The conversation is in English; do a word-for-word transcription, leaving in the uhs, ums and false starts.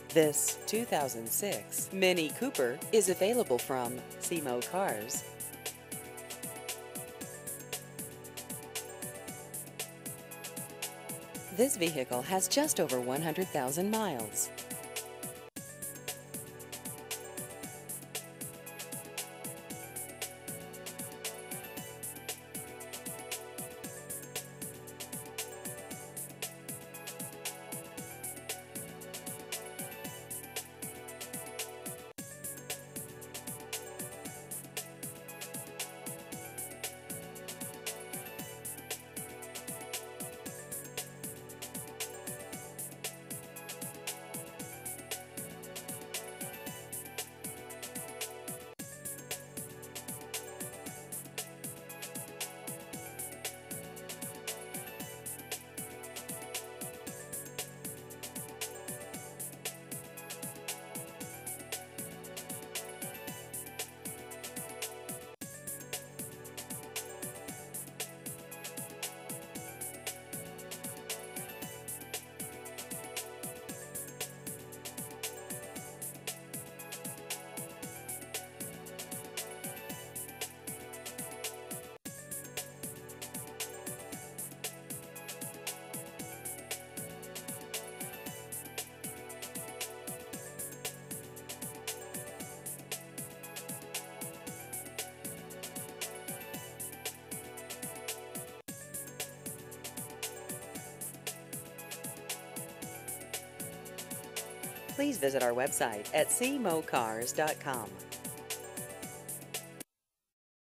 This two thousand six Mini Cooper is available from SeaMo Cars. This vehicle has just over one hundred thousand miles. Please visit our website at see mo cars dot com.